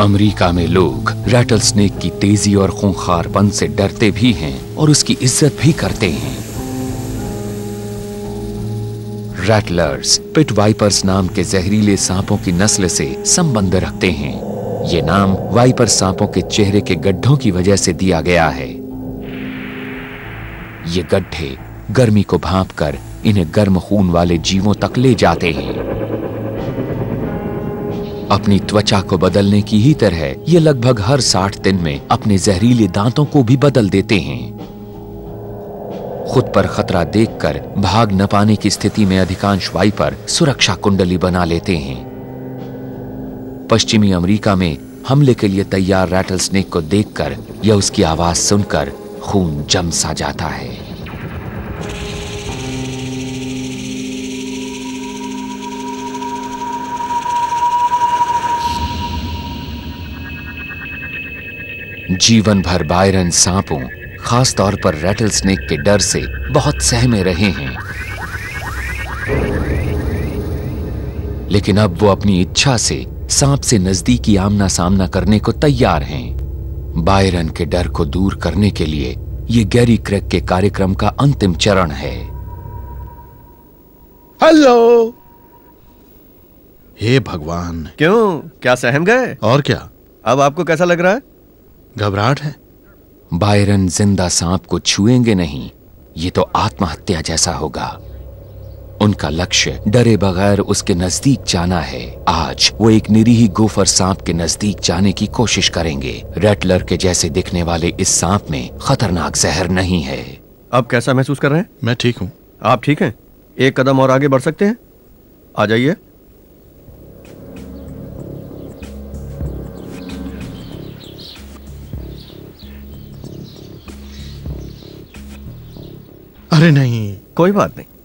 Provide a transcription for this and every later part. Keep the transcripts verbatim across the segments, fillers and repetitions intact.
America में लोग rattle snake की तेजी और खूंखारपन से डरते भी हैं और उसकी इज्जत भी करते हैं। रैटलर्स पिट वाइपर्स नाम के जहरीले सांपों की नस्ल से संबंध रखते हैं। ये नाम वाइपर सांपों के चेहरे के गड्ढों की वजह से दिया गया है। ये गड्ढे गर्मी को भांपकर इन्हें गर्म खून वाले जीवों तक ले जाते हैं। अपनी त्वचा को बदलने की ही तरह ये लगभग हर साठ दिन में अपने जहरीले दांतों को भी बदल देते हैं। खुद पर खतरा देखकर भाग न पाने की स्थिति में अधिकांश वाइपर सुरक्षा कुंडली बना लेते हैं। पश्चिमी अमेरिका में हमले के लिए तैयार रैटल स्नेक को देखकर या उसकी आवाज सुनकर खून जम सा जाता है। जीवन भर बायरन सांपों, खास तौर पर रैटल स्नेक के डर से बहुत सहमे रहे हैं, लेकिन अब वो अपनी इच्छा से सांप से नजदीकी आमना सामना करने को तैयार हैं। बायरन के डर को दूर करने के लिए ये गैरी क्रेग के कार्यक्रम का अंतिम चरण है। हेलो। हे भगवान, क्यों, क्या सहम गए? और क्या, अब आपको कैसा लग रहा है? घबराहट है। बायरन जिंदा सांप को छुएंगे नहीं, ये तो आत्महत्या जैसा होगा। उनका लक्ष्य डरे बगैर उसके नजदीक जाना है। आज वो एक निरीह गोफर सांप के नजदीक जाने की कोशिश करेंगे। रैटलर के जैसे दिखने वाले इस सांप में खतरनाक जहर नहीं है। अब कैसा महसूस कर रहे हैं? मैं ठीक हूँ। आप ठीक हैं? एक कदम और आगे बढ़ सकते हैं? आ जाइए। अरे नहीं, कोई बात नहीं।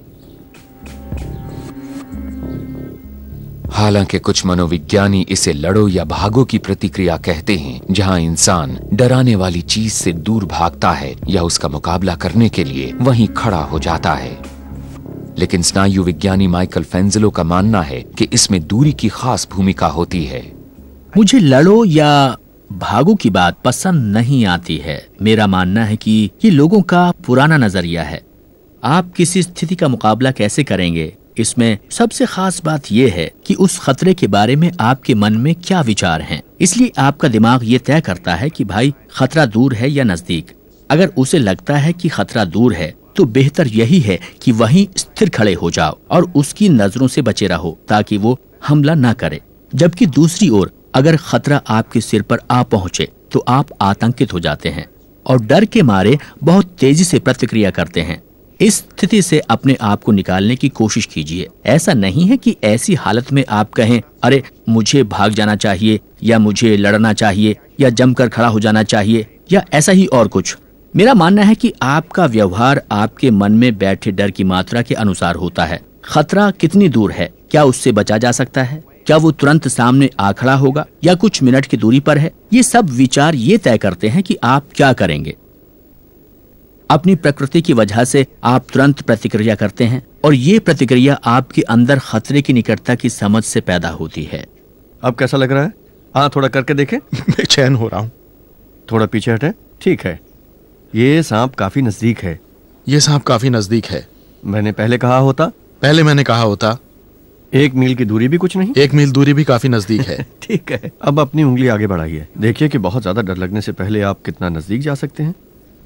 हालांकि कुछ मनोविज्ञानी इसे लड़ो या भागो की प्रतिक्रिया कहते हैं, जहां इंसान डराने वाली चीज से दूर भागता है या उसका मुकाबला करने के लिए वहीं खड़ा हो जाता है। लेकिन स्नायु विज्ञानी माइकल फेंजलो का मानना है कि इसमें दूरी की खास भूमिका होती है। मुझे लड़ो या भागो की बात पसंद नहीं आती है। मेरा मानना है कि ये लोगों का पुराना नजरिया है। आप किसी स्थिति का मुकाबला कैसे करेंगे, इसमें सबसे खास बात यह है कि उस खतरे के बारे में आपके मन में क्या विचार हैं। इसलिए आपका दिमाग ये तय करता है कि भाई खतरा दूर है या नजदीक। अगर उसे लगता है कि खतरा दूर है तो बेहतर यही है कि वहीं स्थिर खड़े हो जाओ और उसकी नजरों से बचे रहो ताकि वो हमला ना करे। जबकि दूसरी ओर अगर खतरा आपके सिर पर आ पहुंचे तो आप आतंकित हो जाते हैं और डर के मारे बहुत तेजी से प्रतिक्रिया करते हैं। इस स्थिति से अपने आप को निकालने की कोशिश कीजिए। ऐसा नहीं है कि ऐसी हालत में आप कहें अरे मुझे भाग जाना चाहिए या मुझे लड़ना चाहिए या जमकर खड़ा हो जाना चाहिए या ऐसा ही और कुछ। मेरा मानना है कि आपका व्यवहार आपके मन में बैठे डर की मात्रा के अनुसार होता है। खतरा कितनी दूर है, क्या उससे बचा जा सकता है, क्या वो तुरंत सामने आ खड़ा होगा या कुछ मिनट की दूरी पर है, ये सब विचार ये तय करते हैं कि आप क्या करेंगे। अपनी प्रकृति की वजह से आप तुरंत प्रतिक्रिया करते हैं और ये प्रतिक्रिया आपके अंदर खतरे की निकटता की समझ से पैदा होती है। अब कैसा लग रहा है? हाँ, थोड़ा करके देखें। बेचैन हो रहा हूँ। थोड़ा पीछे हटे। ठीक है, ये सांप काफी नजदीक है। ये सांप काफी नजदीक है। मैंने पहले कहा होता। पहले मैंने कहा होता। एक मील की दूरी भी कुछ नहीं। एक मील दूरी भी काफी नजदीक है। ठीक है, अब अपनी उंगली आगे बढ़ाइए। देखिए कि बहुत ज्यादा डर लगने से पहले आप कितना नजदीक जा सकते हैं।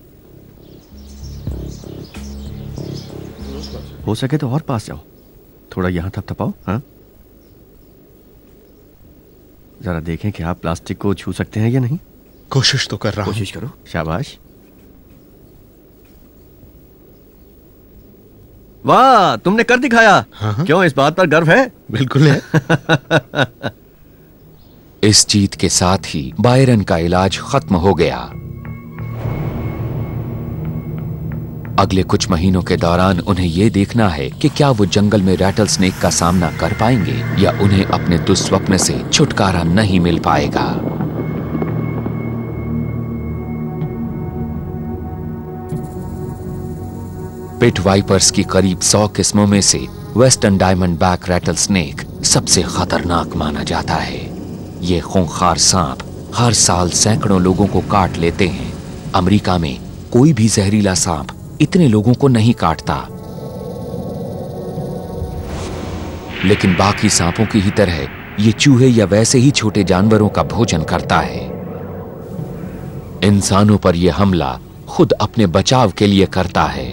हो सके तो और पास जाओ। थोड़ा यहाँ थपथपाओ। हाँ, जरा देखें कि आप प्लास्टिक को छू सकते हैं या नहीं। कोशिश तो कर रहा हूं। कोशिश करो। शाबाश। वाह, तुमने कर दिखाया। हाँ? क्यों, इस बात पर गर्व है? बिल्कुल है। इस जीत के साथ ही बायरन का इलाज खत्म हो गया। अगले कुछ महीनों के दौरान उन्हें यह देखना है कि क्या वो जंगल में रैटल स्नेक का सामना कर पाएंगे या उन्हें अपने दुस्वप्न से छुटकारा नहीं मिल पाएगा। पिट वाइपर्स की करीब सौ किस्मों में से western diamondback rattlesnake सबसे खतरनाक माना जाता है। ये खूंखार सांप हर साल सैकड़ों लोगों को काट लेते हैं। अमेरिका में कोई भी जहरीला सांप इतने लोगों को नहीं काटता, लेकिन बाकी सांपों की ही तरह ये चूहे या वैसे ही छोटे जानवरों का भोजन करता है। इंसानों पर यह हमला खुद अपने बचाव के लिए करता है।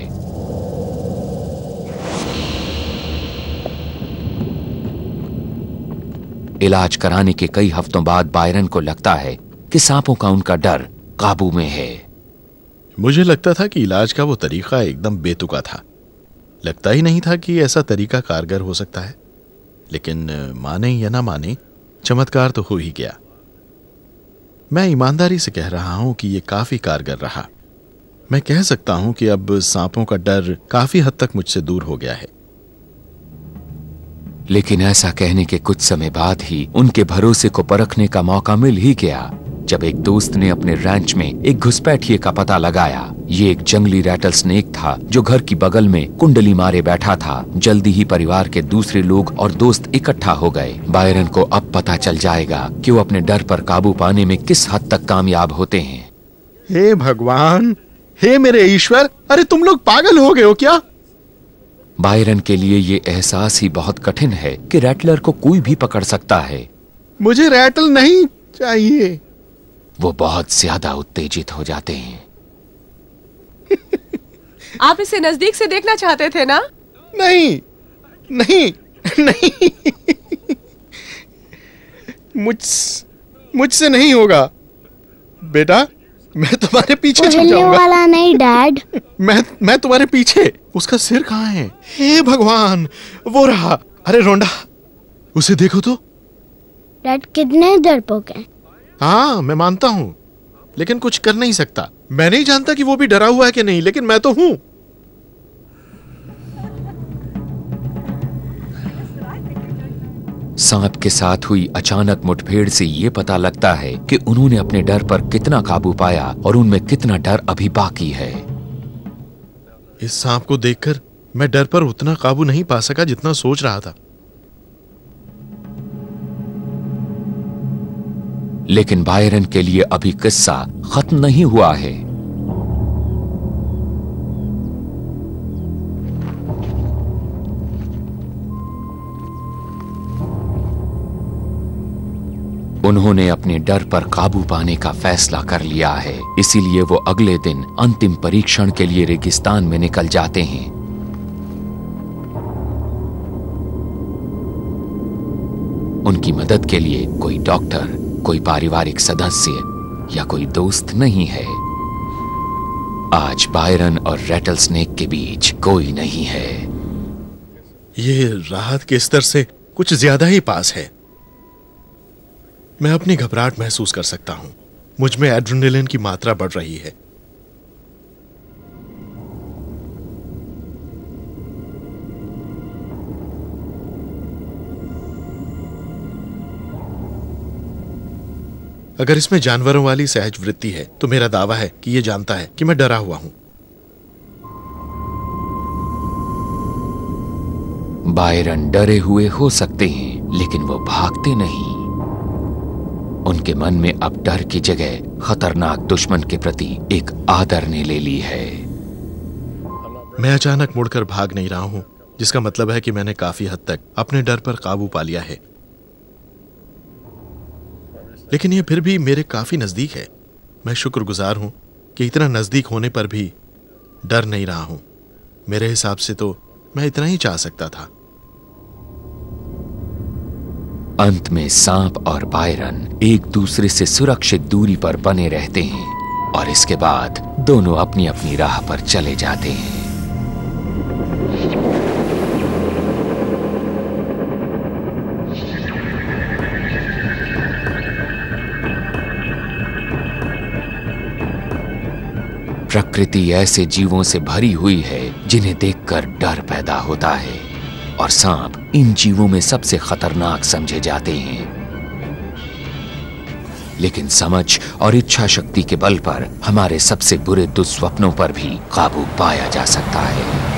इलाज कराने के कई हफ्तों बाद बायरन को लगता है कि सांपों का उनका डर काबू में है। मुझे लगता था कि इलाज का वो तरीका एकदम बेतुका था। लगता ही नहीं था कि ऐसा तरीका कारगर हो सकता है। लेकिन माने या ना माने, चमत्कार तो हो ही गया। मैं ईमानदारी से कह रहा हूं कि ये काफी कारगर रहा। मैं कह सकता हूं कि अब सांपों का डर काफी हद तक मुझसे दूर हो गया है। लेकिन ऐसा कहने के कुछ समय बाद ही उनके भरोसे को परखने का मौका मिल ही गया, जब एक दोस्त ने अपने रैंच में एक घुसपैठिए का पता लगाया। ये एक जंगली रैटल स्नेक था जो घर की बगल में कुंडली मारे बैठा था। जल्दी ही परिवार के दूसरे लोग और दोस्त इकट्ठा हो गए। बायरन को अब पता चल जाएगा कि वो अपने डर पर काबू पाने में किस हद तक कामयाब होते हैं। हे भगवान, हे मेरे ईश्वर, अरे तुम लोग पागल हो गए हो क्या? बायरन के लिए ये एहसास ही बहुत कठिन है कि रैटलर को कोई भी पकड़ सकता है। मुझे रैटल नहीं चाहिए। वो बहुत ज्यादा उत्तेजित हो जाते हैं। आप इसे नजदीक से देखना चाहते थे ना? नहीं, नहीं, नहीं। मुझ मुझसे नहीं होगा बेटा। मैं तुम्हारे पीछे छुप जाऊंगा। वाला नहीं डैड। मैं मैं तुम्हारे पीछे। उसका सिर कहाँ है? हे भगवान, वो रहा। अरे रोंडा, उसे देखो तो। डैड कितने डरपोक हैं। हाँ, मैं मानता हूं, लेकिन कुछ कर नहीं सकता। मैं नहीं जानता कि वो भी डरा हुआ है कि नहीं, लेकिन मैं तो हूं। सांप के साथ हुई अचानक मुठभेड़ से ये पता लगता है कि उन्होंने अपने डर पर कितना काबू पाया और उनमें कितना डर अभी बाकी है। इस सांप को देखकर मैं डर पर उतना काबू नहीं पा सका जितना सोच रहा था। लेकिन बायरन के लिए अभी किस्सा खत्म नहीं हुआ है। उन्होंने अपने डर पर काबू पाने का फैसला कर लिया है, इसीलिए वो अगले दिन अंतिम परीक्षण के लिए रेगिस्तान में निकल जाते हैं। उनकी मदद के लिए कोई डॉक्टर, कोई पारिवारिक सदस्य या कोई दोस्त नहीं है। आज बायरन और रैटल स्नेक के बीच कोई नहीं है। ये राहत के स्तर से कुछ ज्यादा ही पास है। मैं अपनी घबराहट महसूस कर सकता हूं। मुझ में एड्रेनलिन की मात्रा बढ़ रही है। अगर इसमें जानवरों वाली सहज वृत्ति है तो मेरा दावा है कि यह जानता है कि मैं डरा हुआ हूं। बायरन डरे हुए हो सकते हैं, लेकिन वो भागते नहीं। उनके मन में अब डर की जगह खतरनाक दुश्मन के प्रति एक आदर ने ले ली है। मैं अचानक मुड़कर भाग नहीं रहा हूं, जिसका मतलब है कि मैंने काफी हद तक अपने डर पर काबू पा लिया है। लेकिन यह फिर भी मेरे काफी नजदीक है। मैं शुक्रगुजार हूं कि इतना नजदीक होने पर भी डर नहीं रहा हूं। मेरे हिसाब से तो मैं इतना ही चाह सकता था। अंत में सांप और बायरन एक दूसरे से सुरक्षित दूरी पर बने रहते हैं और इसके बाद दोनों अपनी अपनी राह पर चले जाते हैं। प्रकृति ऐसे जीवों से भरी हुई है जिन्हें देखकर डर पैदा होता है, और सांप इन जीवों में सबसे खतरनाक समझे जाते हैं। लेकिन समझ और इच्छा शक्ति के बल पर हमारे सबसे बुरे दुस्वप्नों पर भी काबू पाया जा सकता है।